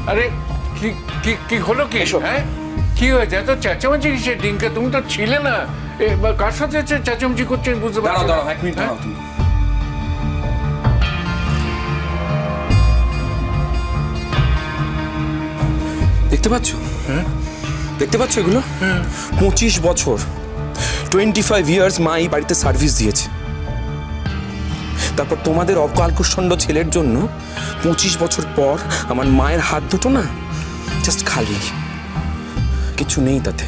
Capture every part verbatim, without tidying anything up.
আরে কি কি কি হলো কি? হ্যাঁ কি হয়েছে? এত চেঁচামেচি কিসের ডিঙ্কা? তুমি তো ছিলে না। কার সাথে চেঁচামেচি করছেন বুঝতে পারছি না। এক মিনিট দাঁড়াও তুমি। দেখতে পাচ্ছ? হ্যাঁ দেখতে পাচ্ছ এগুলো? পঁচিশ বছর টোয়েন্টি ফাইভ ইয়ার্স মা এই বাড়িতে সার্ভিস দিয়েছে। তারপর তোমাদের অকালকুষ্ঠণ্ড ছেলের জন্য পঁচিশ বছর পর আমার মায়ের হাত দুটো না জাস্ট খালি, কিছু নেই তাতে।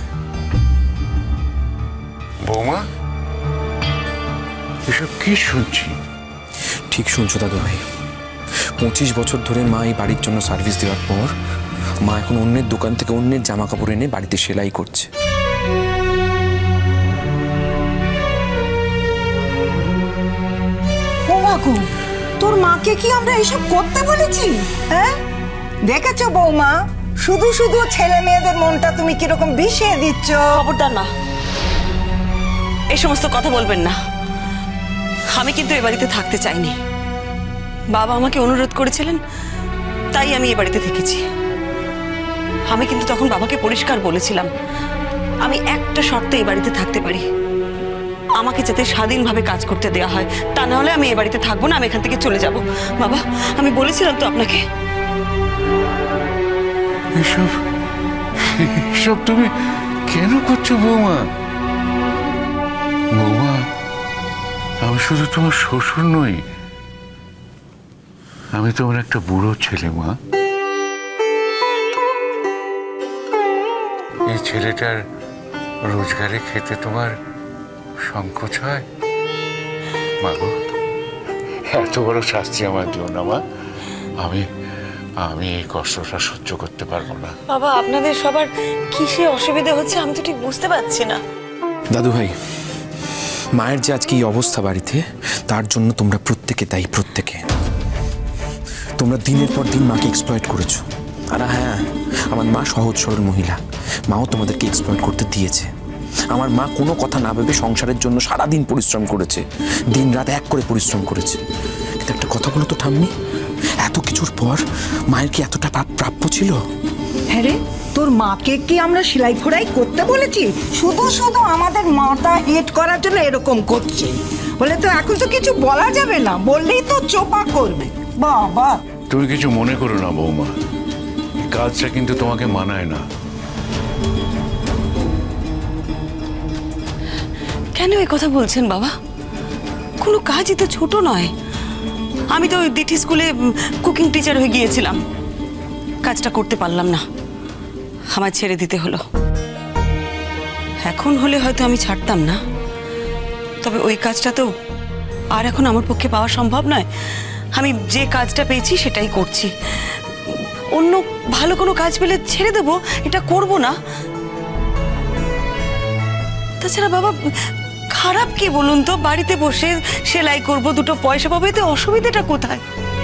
বৌমা এসব কি শুনছি? ঠিক শুনছো দাদু ভাই, পঁচিশ বছর ধরে মা এই বাড়ির জন্য সার্ভিস দেওয়ার পর মা এখন অন্যের দোকান থেকে অন্যের জামা কাপড় এনে বাড়িতে সেলাই করছে। ও মাগো, তোর মাকে কি আমরা এসব করতে বলেছি? হ্যাঁ দেখেছো বৌমা, শুধু শুধু ছেলে মেয়েদের মনটা তুমি কিরকম বিষিয়ে দিচ্ছ। খবরদার না, এই সমস্ত কথা বলবেন না। আমি কিন্তু এ বাড়িতে থাকতে চাইনি। বাবা আমাকে অনুরোধ করেছিলেন, তাই আমি এ বাড়িতে থেকেছি। আমি কিন্তু তখন বাবাকে পরিষ্কার বলেছিলাম আমি একটা শর্তে এই বাড়িতে থাকতে পারি, আমাকে যাতে স্বাধীনভাবে কাজ করতে দেওয়া হয়, তা না হলে আমি এ বাড়িতে থাকবো না, আমি এখান থেকে চলে যাব। বাবা আমি বলেছিলাম তো আপনাকে। এসব এসব তুমি কেন করছো বৌমা? বৌমা আমি শুধু তোমার শ্বশুর নই, আমি তোমার একটা বুড়ো ছেলে। মা এই ছেলেটার রোজগারে খেতে তোমার সংকোচ হয়? মা গো, এত বড় শাস্তি আমার দিও না মা। আমি আমি এই কষ্টটা সহ্য করতে পারবো না। বাবা আপনাদের সবার কিসে অসুবিধা হচ্ছে আমি তো ঠিক বুঝতে পারছি না। দাদু ভাই, মায়ের যে আজকে এই অবস্থা বাড়িতে, তার জন্য তোমরা প্রত্যেকে দায়ী। প্রত্যেকে তোমরা দিনের পর দিন মাকে এক্সপ্লয়েট করেছো। আর হ্যাঁ, আমার মা সহজ সরল মহিলা, মাও তোমাদেরকে এক্সপ্লয়েট করতে দিয়েছে। আমার মা কোনো কথা না ভেবে সংসারের জন্য সারাদিন পরিশ্রম করেছে, দিন রাত এক করে পরিশ্রম করেছে। কিন্তু একটা কথা বলো তো ঠাম্মি, এত কিছুর পর মায়ের কি এতটা প্রাপ্য ছিল? হ্যাঁ রে, তোর মাকে কি আমরা সেলাই ফোড়াই করতে বলেছি? শুধু শুধু আমাদের মাথা হিট করার জন্য এরকম করছে বলে তো এখন তো কিছু বলা যাবে না, বললেই তো চোপা করবে। বাবা তুমি কিছু মনে করো না বৌমা, কাজটা কিন্তু তোমাকে মানায় না। কেন এই কথা বলছেন বাবা? কোনো কাজই তো ছোট নয়। আমি তো ওই দিঠি স্কুলে কুকিং টিচার হয়ে গিয়েছিলাম, কাজটা করতে পারলাম না, আমার ছেড়ে দিতে হলো। এখন হলে হয়তো আমি ছাড়তাম না, তবে ওই কাজটা তো আর এখন আমার পক্ষে পাওয়া সম্ভব নয়। আমি যে কাজটা পেয়েছি সেটাই করছি। অন্য ভালো কোনো কাজ পেলে ছেড়ে দেবো, এটা করব না। তাছাড়া বাবা খারাপ কি বলুন তো, বাড়িতে বসে সেলাই করব, দুটো পয়সা পাবো, এতে অসুবিধাটা কোথায়?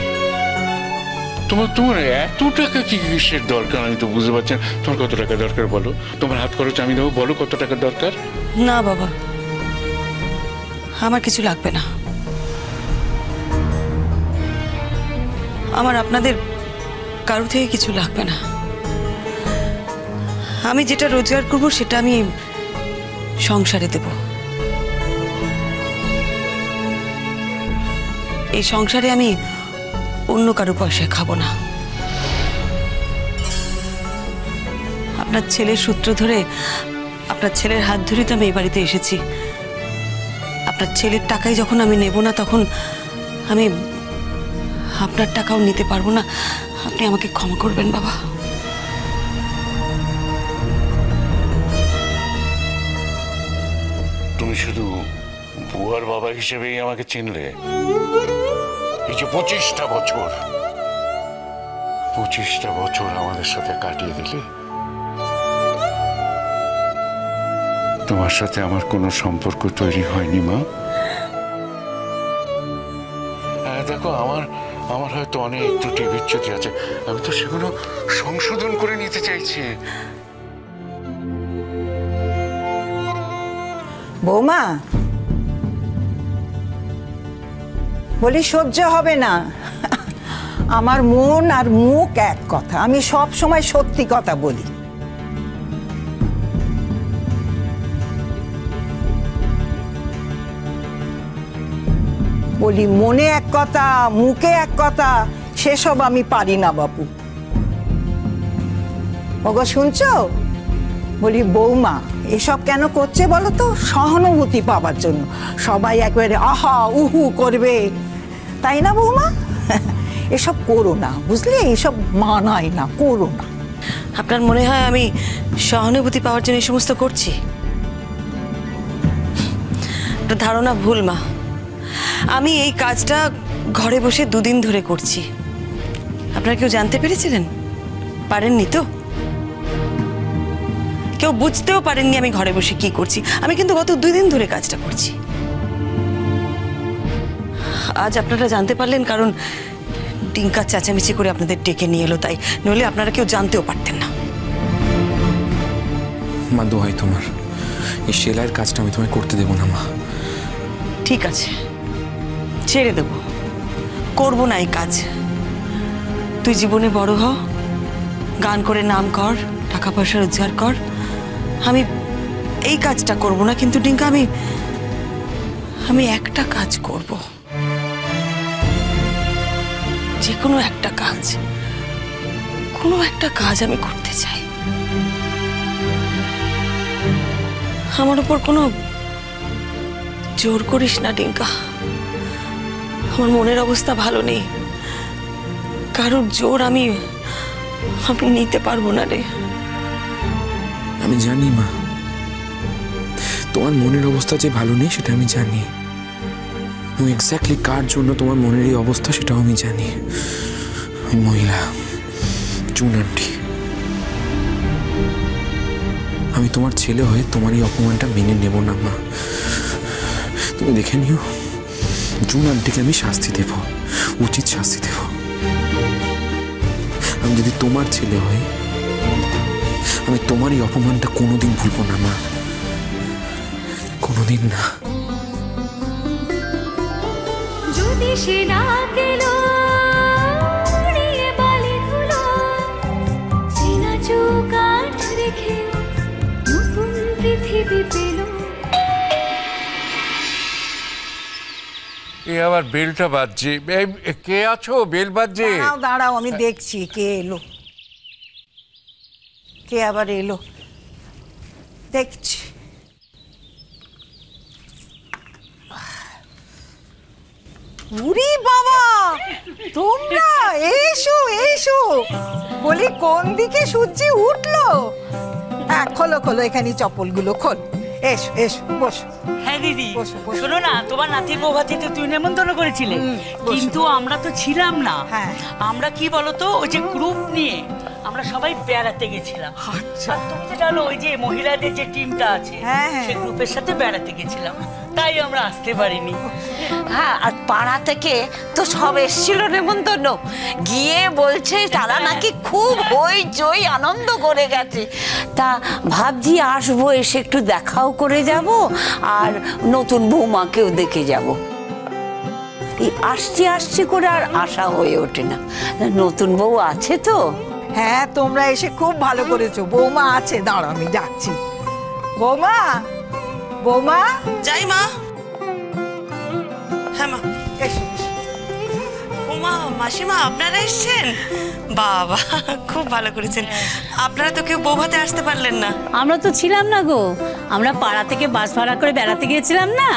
তোমার তোমার এত টাকা কি কিসের দরকার আমি তো বুঝতে পারছি না। তোমার কত টাকা দরকার বলো? তোমার হাত খরচ আমি দেবো, বলো কত টাকা দরকার? না বাবা, আমার কিছু লাগবে না। আমার আপনাদের কারো থেকে কিছু লাগবে না। আমি যেটা রোজগার করব সেটা আমি সংসারে দেব। এই সংসারে আমি অন্য কারো পয়সায় খাবো না। আপনার ছেলের সূত্র ধরে, আপনার ছেলের হাত ধরে তো আমি এই বাড়িতে এসেছি। আপনার ছেলের টাকাই যখন আমি নেব না, তখন আমি আপনার টাকাও নিতে পারবো না। আপনি আমাকে ক্ষমা করবেন বাবা। তুমি শুধু বুয়ার বাবা হিসেবেই আমাকে চিনলে? এই যে পঁচিশটা বছর পঁচিশটা বছর আমাদের সাথে কাটিয়ে দিলে, তোমার সাথে আমার কোনো সম্পর্ক তৈরি হয়নি মা। হ্যাঁ দেখো, আমার আমার হয়তো অনেক ত্রুটি বিচ্যুতি আছে, আমি তো সেগুলো সংশোধন করে নিতে চাইছি। বৌমা বলি সহ্য হবে না, আমার মন আর মুখ এক কথা, আমি সব সময় সত্যি কথা বলি। বলি মনে এক কথা, মুখে এক কথা, সেসব আমি পারি না বাপু। ওগো শুনছো? বলি বৌমা এসব কেন করছে বলো তো? সহানুভূতি পাওয়ার জন্য। সবাই একবারে আহা উহু করবে, তাই না বৌমা? এসব করো না, বুঝলে? এসব মানায় না, করো না। আপনার মনে হয় আমি সহানুভূতি পাওয়ার জন্য এই সমস্ত করছি? একটা ধারণা ভুল মা। আমি এই কাজটা ঘরে বসে দুদিন ধরে করছি। আপনারা কেউ জানতে পেরেছিলেন? পারেননি তো? কেউ বুঝতেও পারেননি আমি ঘরে বসে কি করছি। আমি কিন্তু গত দুই দিন ধরে কাজটা করছি। আজ আপনারা জানতে পারলেন কারণ টিঙ্কা চেঁচামেচি করে আপনাদের ডেকে নিয়ে এলো, তাই নইলে আপনারা কেউ জানতেও পারতেন না। মা দোহাই তোমার, এই সেলাইয়ের কাজটা আমি তোমায় করতে দেবো না মা। ঠিক আছে, ছেড়ে দেব, করবো না এই কাজ। তুই জীবনে বড় হ, গান করে নাম কর, টাকা পয়সা রোজগার কর। আমি এই কাজটা করব না, কিন্তু টিঙ্কা আমি আমি একটা কাজ করব, যে কোনো একটা কাজ, কোনো একটা কাজ আমি করতে চাই। আমার উপর কোনো জোর করিস না টিঙ্কা। আমার মনের অবস্থা ভালো নেই, কারোর জোর আমি আমি নিতে পারবো না রে। আমি জানি মা, তোমার মনের অবস্থা যে ভালো নেই সেটা আমি জানি। এবং এক্স্যাক্টলি কার জন্য তোমার মনের এই অবস্থা সেটাও আমি জানি। ওই মহিলা জুন আন্টি। আমি তোমার ছেলে হয়ে তোমার এই অপমানটা মেনে নেব না মা। তুমি দেখে নিও, জুন আন্টিকে আমি শাস্তি দেব, উচিত শাস্তি দেব। আমি যদি তোমার ছেলে হই, আমি তোমার এই অপমানটা কোনোদিন ভুলবো না মা, কোনোদিন না। যদি সে না গেল উড়িয়ে বালি ধুলো, চেনা চোখ আট রেখে নতুন পৃথিবী পেল। এ আবার বেলটা বাজছে। এই, কে আছো? বেল বাজছে। দাঁড়াও দাঁড়াও, আমি দেখছি কে এলো, কে আবার এলো দেখছি। উরি বাবা, তোমরা এসো এসো। বলি কোন দিকে সূর্য উঠলো? হ্যাঁ খোলো খোলো, এখানে চপ্পলগুলো খোল। এসো এসো, বসো। হ্যাঁ দিদি, বসো, বসো। শোনো না, তোমার নাতির বৌভাতিতে তুই নেমন্তন্ন করেছিলে, বসো। কিন্তু আমরা তো ছিলাম না। হ্যাঁ। আমরা কি বলতো, ওই যে গ্রুপ নিয়ে আমরা সবাই বেড়াতে গেছিলাম। আচ্ছা। আর তুমি তো জানো ওই যে মহিলাদের যে টিমটা আছে, হ্যাঁ, হ্যাঁ। সেই গ্রুপের সাথে বেড়াতে গেছিলাম, তাই আমরা আসতে পারিনি। হ্যাঁ, আর পাড়া থেকে তো সব এসেছিল নেমন্তন্ন, গিয়ে বলছে তারা নাকি খুব হইচই আনন্দ করে গেছে। তা ভাবছি আসবো, এসে একটু দেখাও করে যাব, আর নতুন বৌমাকেও দেখে যাব। এই আসছি আসছি করে আর আশা হয়ে ওঠে না। নতুন বউ আছে তো? হ্যাঁ তোমরা এসে খুব ভালো করেছো। বৌমা আছে, দাঁড়াও আমি যাচ্ছি। বৌমা, বৌমা, যাই মা। হ্যাঁ মা। এসো এসো। ওমা, মাসিমা আপনারা এসেছেন? বাবা, খুব ভালো করেছেন। আপনারা তো কেউ বউ ভাতে আসতে পারলেন না। আমরা তো ছিলাম না গো, আমরা পাড়া থেকে বাস ভাড়া করে বেড়াতে গিয়েছিলাম না।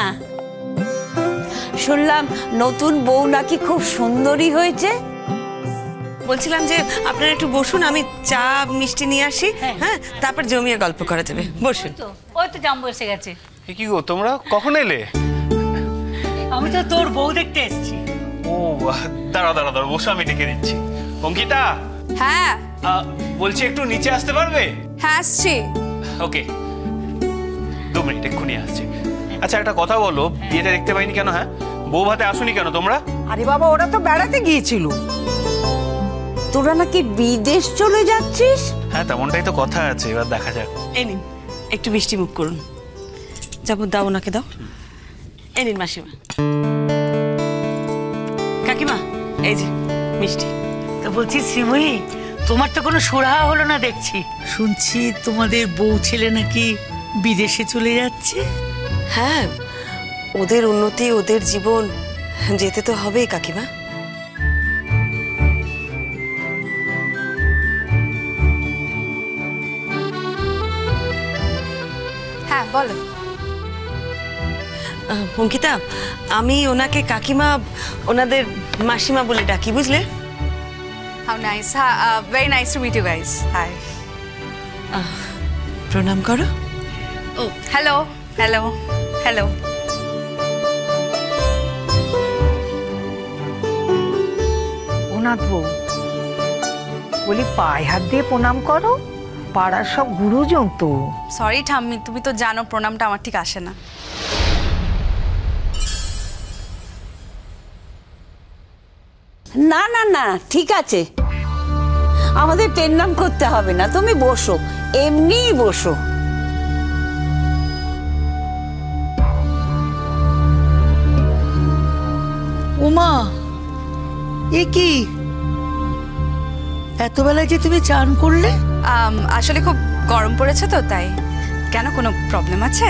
শুনলাম নতুন বউ নাকি খুব সুন্দরী হয়েছে। বলছিলাম যে আপনারা একটু বসুন, আমি চা মিষ্টি নিয়ে আসি। হ্যাঁ, তারপর জমিয়ে গল্প করা যাবে। বসুন। তো ওই তো জাম্বু এসে গেছে। এ কি গো, তোমরা কখন এলে? আমি তো তোর বউ দেখতে এসেছি। ও দাঁড়া দাঁড়া দাঁড়া, বসে আমি ডেকে দিচ্ছি। অঙ্কিতা, হ্যাঁ আহ, বলছি একটু নিচে আসতে পারবে? হ্যাঁ আসছি। ওকে, দু মিনিট এক্ষুনি আসছে। আচ্ছা একটা কথা বলো, বিয়েটা দেখতে পাইনি কেন? হ্যাঁ, বউ ভাতে আসুনি কেন তোমরা? আরে বাবা, ওরা তো বেড়াতে গিয়েছিল। তোরা নাকি বিদেশ চলে যাচ্ছিস? হ্যাঁ তেমনটাই তো কথা আছে, এবার দেখা যাক। এই নিন, একটু মিষ্টি মুখ করুন। যাবো, দাও ওনাকে দাও। এই নিন মাসিমা। কাকিমা, এই যে মিষ্টি। বলছি শ্রীময়ী, তোমার তো কোনো সুরাহা হলো না দেখছি। শুনছি তোমাদের বউ ছেলে নাকি বিদেশে চলে যাচ্ছে। হ্যাঁ, ওদের উন্নতি, ওদের জীবন, যেতে তো হবেই কাকিমা। হ্যাঁ বলো। অঙ্কিতা, আমি ওনাকে কাকিমা, ওনাদের মাসিমা বলে ডাকি, বুঝলে? How nice. হ্যাঁ, very nice to meet you guys. Hi. প্রণাম করো। ও হ্যালো হ্যালো হ্যালো। ওনাথ বউ, বলি পায়ে হাত দিয়ে প্রণাম করো, পাড়ার সব গুরুজন তো। সরি ঠাম্মি, তুমি তো জানো প্রণামটা আমার ঠিক আসে না। না না না, ঠিক আছে, আমাদের প্রণাম করতে হবে না, তুমি বসো, এমনিই বসো। উমা, এ কি এত বেলায় যে তুমি চান করলে? আম, আসলে খুব গরম পড়েছে তো তাই। কেন, কোনো প্রবলেম আছে?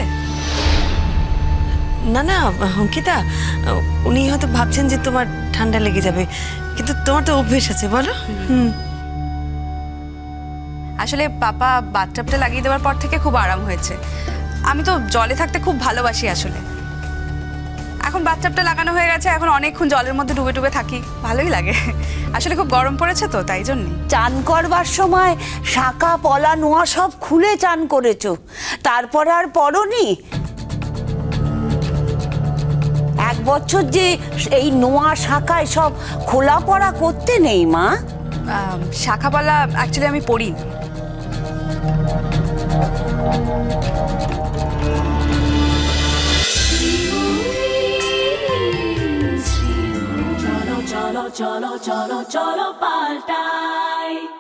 না না অঙ্কিতা, উনি হয়তো ভাবছেন যে তোমার ঠান্ডা লেগে যাবে, কিন্তু তোমার তো অভ্যেস আছে, বলো। হুম। আসলে পাপা বাথটাবটা লাগিয়ে দেওয়ার পর থেকে খুব আরাম হয়েছে। আমি তো জলে থাকতে খুব ভালোবাসি আসলে। এখন বাথটাবটা লাগানো হয়ে গেছে, এখন অনেকক্ষণ জলের মধ্যে ডুবে ডুবে থাকি, ভালোই লাগে। আসলে খুব গরম পড়েছে তো তাই জন্যই। চান করবার সময় শাঁখা পলা নোয়া সব খুলে চান করেছো, তারপর আর পরনি? এক বছর যে এই নোয়া শাঁখায় সব খোলা পড়া করতে নেই মা। শাঁখাপালা অ্যাকচুয়ালি আমি পড়ি। cholo cholo cholo cholo cholo paltai